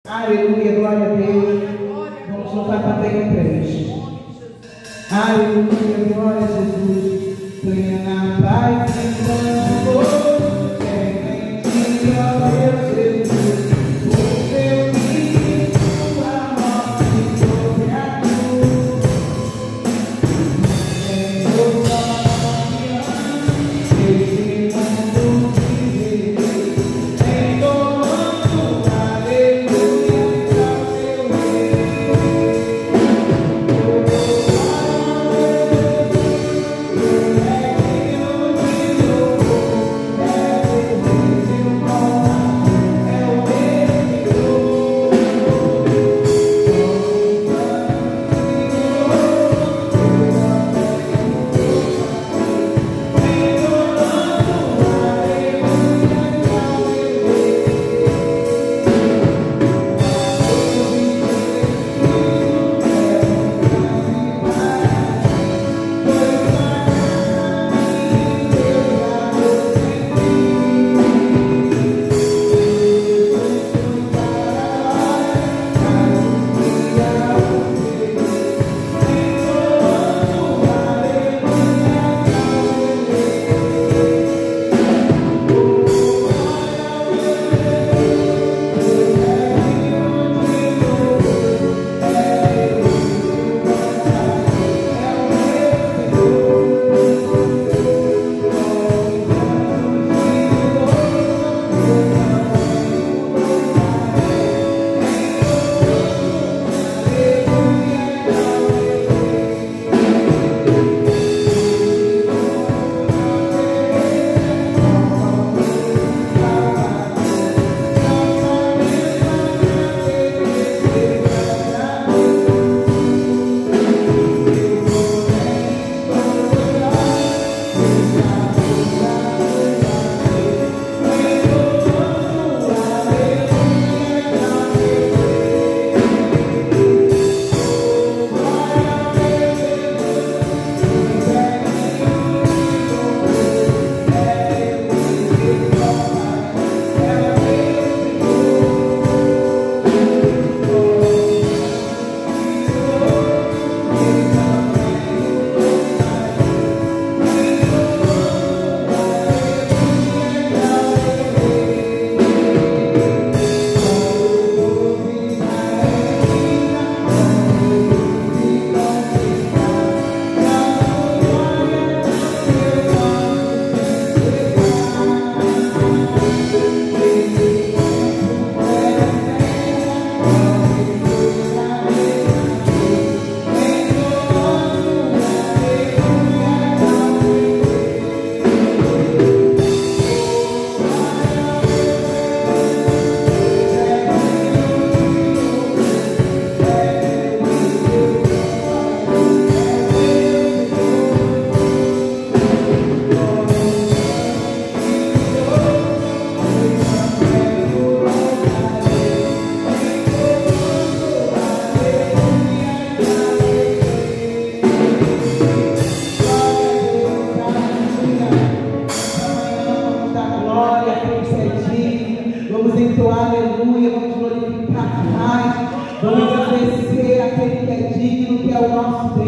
Aleluia, glória a Deus. Vamos voltar para bem três. Aleluia, glória a Jesus. Plena paz enquanto vou. Tem em ti, ó Deus Jesus. O teu filho, a morte sobre a cruz. Senhor, esse mundo vive em comando, aleluia, ao teu reino. Vamos entoar aleluia, vamos glorificar mais, vamos agradecer aquele que é digno, que é o nosso Deus.